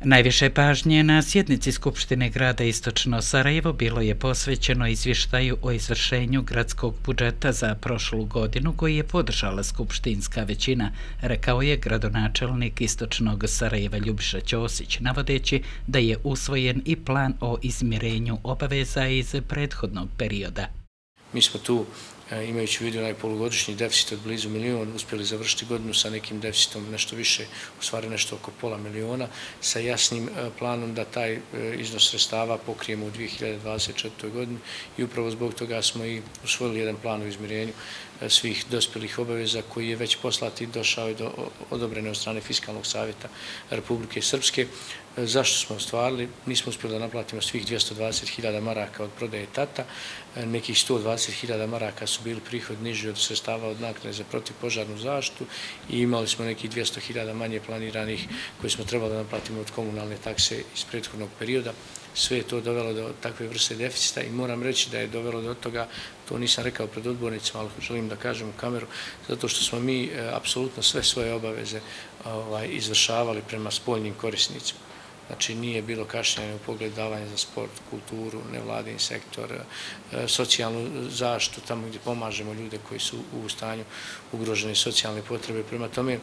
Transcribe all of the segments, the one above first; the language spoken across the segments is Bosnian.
Najviše pažnje na sjednici Skupštine grada Istočno Sarajevo bilo je posvećeno izvještaju o izvršenju gradskog budžeta za prošlu godinu koji je podržala skupštinska većina, rekao je gradonačelnik Istočnog Sarajeva Ljubiša Ćosić, navodeći da je usvojen i plan o izmirenju obaveza iz prethodnog perioda. Mi smo tu, imajući u vidu onaj polugodišnji deficit od blizu 1 milion, uspjeli završiti godinu sa nekim deficitom nešto više, u stvari nešto oko pola miliona, sa jasnim planom da taj iznos sredstava pokrijemo u 2024. godini i upravo zbog toga smo i usvojili jedan plan o izmirenju svih dospjelih obaveza koji je već poslat i došao do odobrene od strane Fiskalnog savjeta Republike Srpske. Zašto smo ostvarili? Nismo uspjeli da naplatimo svih 220.000 maraka od prodaje Tata, nekih 120.000 maraka su bili prihod niži od sredstava od naknade za protivpožarnu zaštitu i imali smo nekih 200.000 manje planiranih koje smo trebali da naplatimo od komunalne takse iz prethodnog perioda. Sve je to dovelo do takve vrste deficita i moram reći da je dovelo do toga, to nisam rekao pred odbornicima, ali želim da kažem u kameru, zato što smo mi apsolutno sve svoje obaveze izvršavali prema spoljnim korisnicima. Znači, nije bilo kašnjenja u pogledu davanja za sport, kulturu, nevladin sektor, socijalnu zaštitu, tamo gdje pomažemo ljude koji su u stanju ugrožene socijalne potrebe. Prema tome,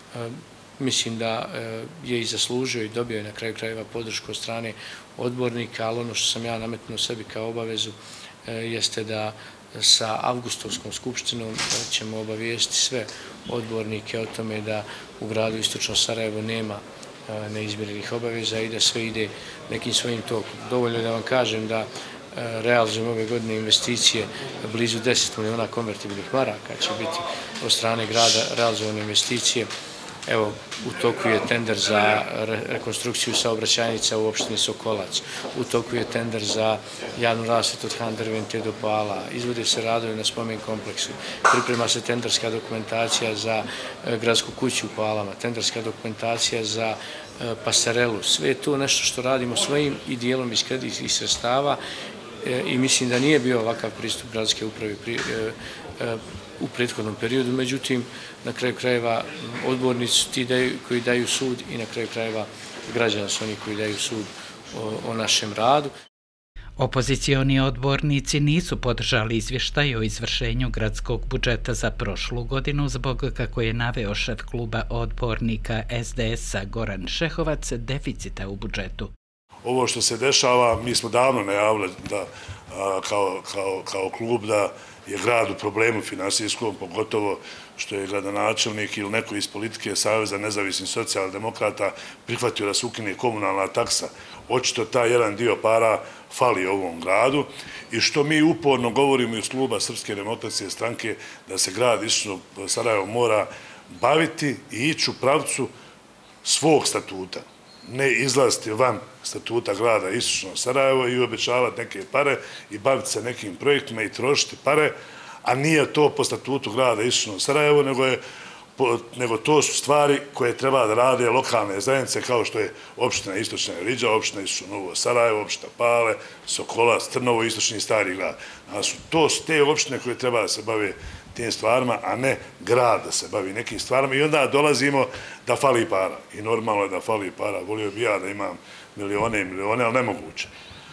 mislim da je i zaslužio i dobio je na kraju krajeva podršku od strane odbornika, ali ono što sam ja nametnuo sebi kao obavezu jeste da sa avgustovskom skupštinom ćemo obavijestiti sve odbornike o tome da u gradu Istočno Sarajevo nema neizmirenih obaveza i da sve ide nekim svojim tokom. Dovoljno je da vam kažem da realizujemo ove godine investicije blizu 10 miliona konvertibilnih maraka će biti od strane grada realizovane investicije. Evo, u toku je tender za rekonstrukciju saobraćajnica u opštini Sokolac, u toku je tender za javnu rasvjetu od Han Drvente do Pala, izvode se radovi na spomen kompleksu, priprema se tenderska dokumentacija za gradsku kuću u Palama, tenderska dokumentacija za pasarelu. Sve je to nešto što radimo svojim i dijelom iz kreditnih sredstava i mislim da nije bio ovakav pristup gradske uprave u prethodnom periodu. Međutim, na kraju krajeva odbornici su ti koji daju sud i na kraju krajeva građani su oni koji daju sud o našem radu. Opozicioni odbornici nisu podržali izvještaj o izvršenju gradskog budžeta za prošlu godinu zbog, kako je naveo šef kluba odbornika SDS-a Goran Šehovac, deficita u budžetu. Ovo što se dešava, mi smo davno najavili da kao klub da je grad u problemu finansijskom, pogotovo što je gradonačelnik ili neko iz politike Saveza nezavisnih socijaldemokrata prihvatio da se ukine komunalna taksa. Očito taj jedan dio para fali ovom gradu i što mi uporno govorimo iz kluba Srpske demokratske stranke da se grad Istočno Sarajevo mora baviti i ići u pravcu svog statuta. Ne izlaziti van statuta grada Istočno Sarajevo i obećavati neke pare i baviti se nekim projektima i trošiti pare, a nije to po statutu grada Istočno Sarajevo, nego to su stvari koje treba da rade lokalne zajednice kao što je opština Istočna Riđa, opština Istočno Novo Sarajevo, opština Pale, Sokolac, Trnovo, Istočni Stari grad. To su te opštine koje treba da se bave tim stvarima, a ne grad da se bavi nekim stvarima i onda dolazimo da fali para. I normalno je da fali para. Volio bi ja da imam milione i milione, ali nemoguće.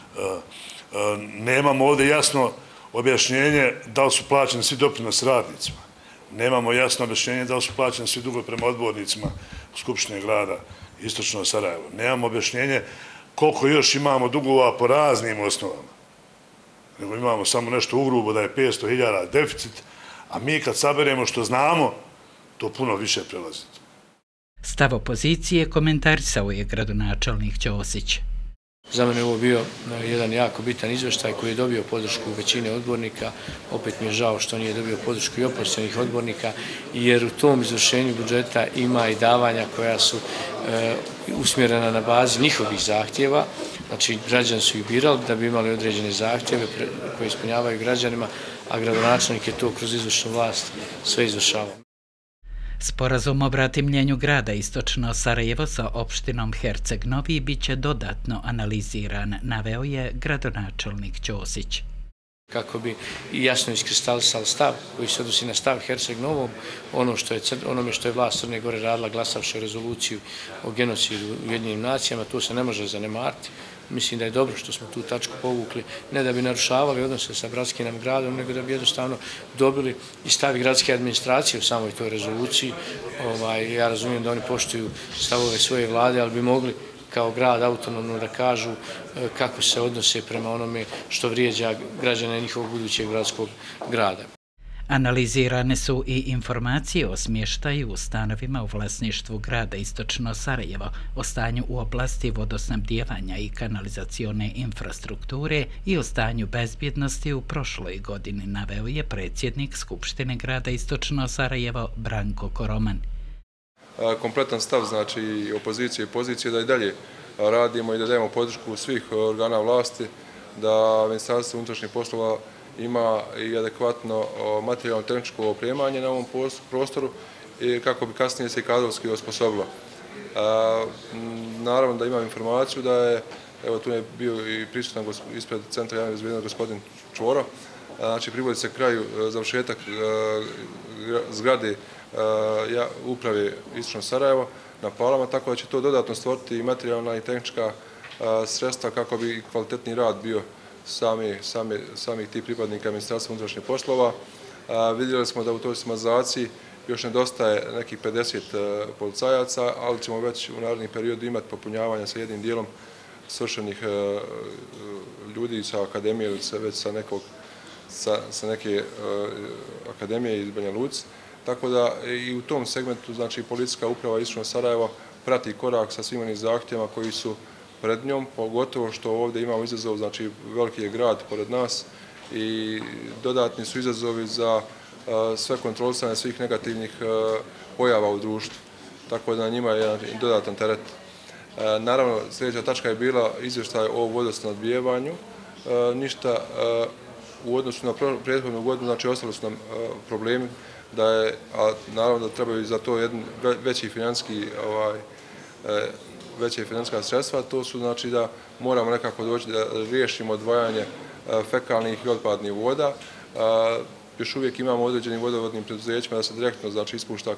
Nemamo ovdje jasno objašnjenje da li su plaćeni svi doprinosi radnicima. Nemamo jasno objašnjenje da li su plaćeni svi dugovi prema odbornicima Skupštine grada Istočno Sarajevo. Nemamo objašnjenje koliko još imamo dugova po raznim osnovama. Nego imamo samo nešto ugrubo da je 500.000 deficit, a mi kad saberemo što znamo, to puno više prelazi. Stav opozicije komentarisao je gradonačelnik Ćosić. Za mene je ovo bio jedan jako bitan izvještaj koji je dobio podršku većine odbornika. Opet mi je žao što nije dobio podršku i opozicionih odbornika, jer u tom izvršenju budžeta ima i davanja koja su usmjerena na bazi njihovih zahtjeva. Znači, građani su ih birali da bi imali određene zahtjeve koje ispunjavaju građanima, a gradonačelnik je to kroz izvršnu vlast sve izvršavao. Sporazum o bratimljenju grada Istočno Sarajevo sa opštinom Herceg Novi biće dodatno analiziran, naveo je gradonačelnik Ćosić. kako bi jasno iskristalisali stav koji se odnosi na stav Herceg Novom, onome što je vlast Crne Gore radila glasavši rezoluciju o genocidu u Ujedinjenim nacijama, to se ne može zanemariti. Mislim da je dobro što smo tu tačku povukli, ne da bi narušavali odnose sa gradskim nam gradom, nego da bi jednostavno dobili i stav gradske administracije u samoj toj rezoluciji. Ja razumijem da oni poštuju stavove svoje vlade, ali bi mogli kao grad autonomno da kažu kako se odnose prema onome što vrijeđa građane njihovog budućeg gradskog grada. Analizirane su i informacije o smještaju u stanovima u vlasništvu grada Istočno Sarajevo, o stanju u oblasti vodosnabdijevanja i kanalizacione infrastrukture i o stanju bezbjednosti u prošloj godini, naveo je predsjednik Skupštine grada Istočno Sarajevo Branko Koroman. Kompletan stav, znači i opozicije i pozicije, da i dalje radimo i da dajemo podršku svih organa vlasti, da Ministarstvo unutrašnjih poslova ima i adekvatno materijalno-tehničko opremanje na ovom prostoru i kako bi kasnije se i kadrovski osposobilo. Naravno da imam informaciju da je, evo tu je bio i prisutan ispred Centra javne bezbjednosti gospodin Čvoro, znači privodi se kraju završetak zgrade uprave Istočno Sarajevo na Palama, tako da će to dodatno stvoriti i materijalna i tehnička sredstva kako bi kvalitetni rad bio samih tih pripadnika Ministarstva unutrašnjih poslova. Vidjeli smo da u toj sistematizaciji još nedostaje nekih 50 policajaca, ali ćemo već u narednim periodu imati popunjavanja sa jednim dijelom svršenih ljudi sa akademije ili već sa neke akademije iz Banja Luci. Tako da i u tom segmentu, znači, policijska uprava Istočno Sarajevo prati korak sa svim onim zahtjevima koji su pred njom, pogotovo što ovdje imamo izazov, znači veliki je grad pored nas i dodatni su izazovi za sve kontrolisanje svih negativnih pojava u društvu. Tako da na njima je jedan dodatan teret. Naravno, sljedeća tačka je bila izvještaj o vodosnabdijevanju. Ništa u odnosu na prethodnu godinu, znači ostali su nam problemi, a naravno da trebaju za to jedan veće financijska sredstva, to su znači da moramo nekako doći da riješimo odvajanje fekalnih i otpadnih voda. Još uvijek imamo određenim vodovodnim preduzećima da se direktno znači ispušta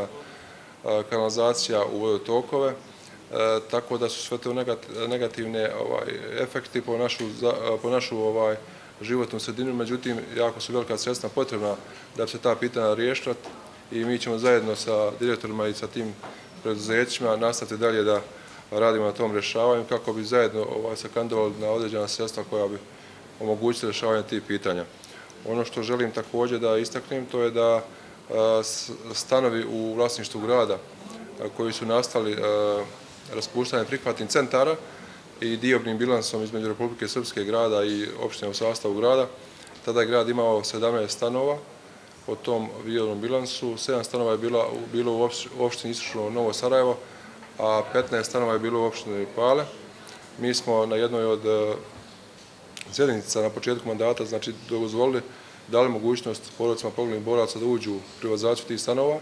kanalizacija u vodotokove, tako da su sve to negativne efekti po našu životnu sredinu, međutim, jako su velika sredstva potrebna da bi se ta pitanja riješila i mi ćemo zajedno sa direktorima i sa tim preduzećima nastaviti dalje da radimo na tom rješavanju kako bi zajedno se kandidovali na određena sredstva koja bi omogućila rješavanje tih pitanja. Ono što želim također da istaknem, to je da stanovi u vlasništvu grada koji su nastali raspuštanjem prihvatnih centara i diobnim bilansom između Republike Srpske grada i opštine u sastavu grada. Tada je grad imao 17 stanova po tom diobnom bilansu, 7 stanova je bilo u opštini Istočno Novo Sarajevo, a 15 stanova je bilo u opštini Pale. Mi smo na jednoj od sjednica na početku mandata znači dozvolili, dali mogućnost porodicama poginulih boraca da uđu u privatizaciju tih stanova.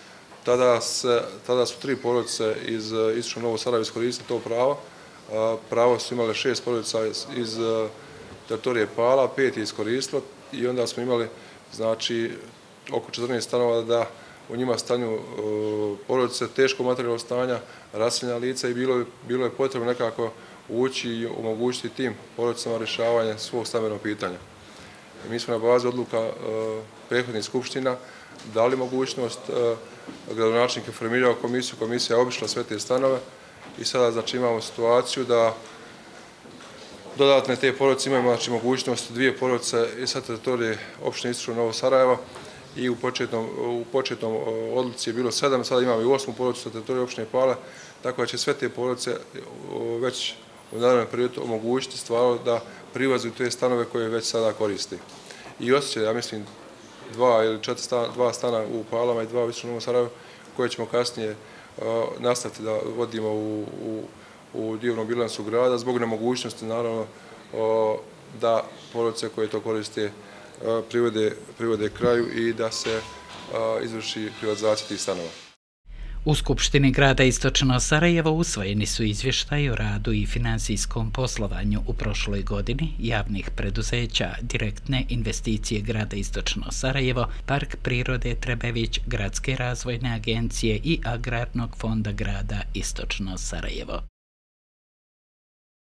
Tada su 3 porodice iz Istočno Novo Sarajevo iskoristili to pravo. Pravo su imali 6 porodica iz teritorije Pala, 5 je iskoristilo i onda smo imali znači oko 14 stanova da u njima stanju porodice teškog materijalnog stanja, raseljena lica i bilo je potrebno nekako ući i omogućiti tim porodicama rješavanje svog stambenog pitanja. Mi smo na bazi odluka prethodnih skupština dali mogućnost, gradonačelnik je formirao komisiju, komisija je obišla sve te stanove i sada znači imamo situaciju da dodatne te porodice imaju znači mogućnost 2 porodice i sa teritorije opštine Istočno Novo Sarajevo i u početnom odluci je bilo 7, sada imamo i 8 porodicu sa teritorije opštine Pale, tako da će sve te porodice već u narednom periodu omogućiti stvarno da privazuju te stanove koje već sada koristi. I osjećaj, ja mislim, 2 ili 2 stana u Palama i 2 u Istočno Novom Sarajevu koje ćemo kasnije nastaviti da vodimo u diobnom bilansu grada zbog nemogućnosti, naravno, da porodice koje to koriste privode kraju i da se izvrši privatizacija tih stanova. U Skupštini grada Istočno Sarajevo usvojeni su izvještaji o radu i finansijskom poslovanju u prošloj godini javnih preduzeća, direktne investicije grada Istočno Sarajevo, Park prirode Trebević, Gradske razvojne agencije i Agrarnog fonda grada Istočno Sarajevo.